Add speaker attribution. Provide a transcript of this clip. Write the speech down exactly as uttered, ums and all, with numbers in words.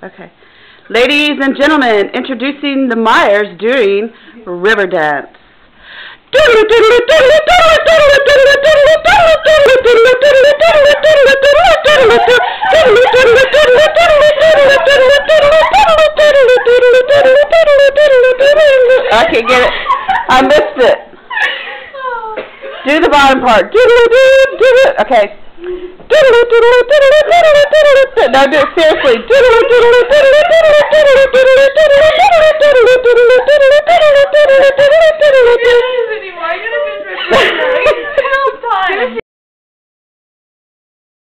Speaker 1: Okay. Ladies and gentlemen, introducing the Myers doing River Dance. I can't get it. I missed it. Do the bottom part. Okay. No, do it seriously.